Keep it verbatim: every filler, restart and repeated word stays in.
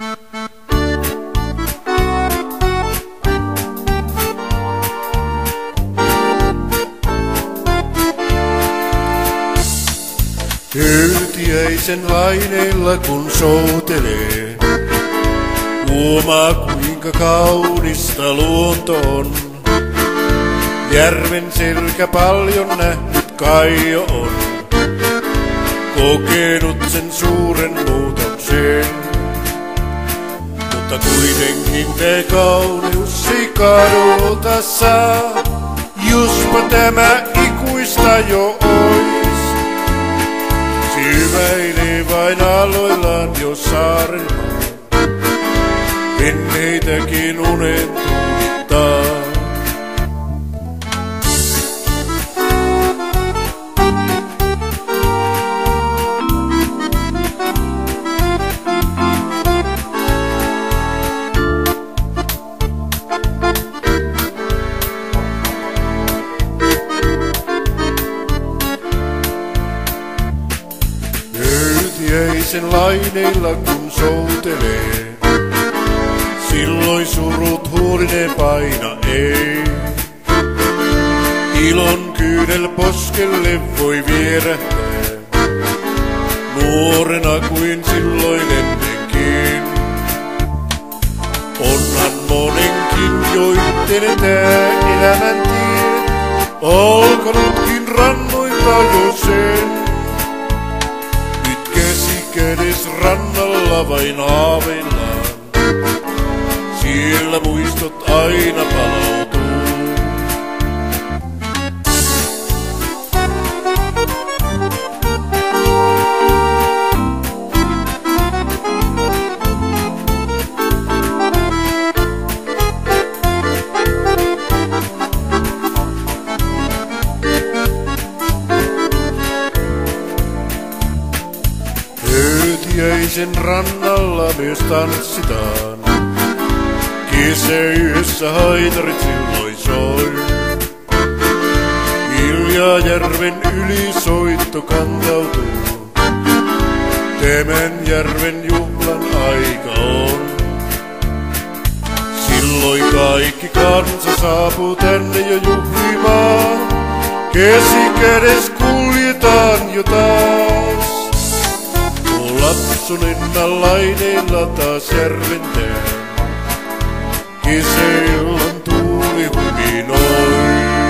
Yrtiäisen laineilla kun soutelee, huomaa kuinka kaunista luonto on. Järven selkä paljon nähnyt Kaijo on, kokenut sen suuren muutoksen. Mutta kuitenkin te kauneus ei kadota saa, jospa tämä ikuista jo ois. Syväilee vain aloillaan jo saarelmaa, venneitäkin unet tunnittaa. Yrtiäisen laineilla kun soutelee, silloin surut huoline paina ei. Ilon kyydel poskelle voi vierähtää, nuorena kuin silloin ennenkin. Onhan monenkin jo yhteinen tää elämän tie, alkanutkin rannoilta jo sen. Kädes rannalla vain haaveillaan, siellä muistot aina palautuu. Yrtiäisen rannalla myös tanssitaan, kesäyössä haitarit silloin soi. Hiljaa järven yli soitto kantautuu, tämän järven juhlan aika on. Silloin kaikki kansa saapuu tänne jo juhlimaan, käsi kädes kuljetaan jo taas. Lapsunen laineilla taas järventää, kesäillan tuuli huminoi.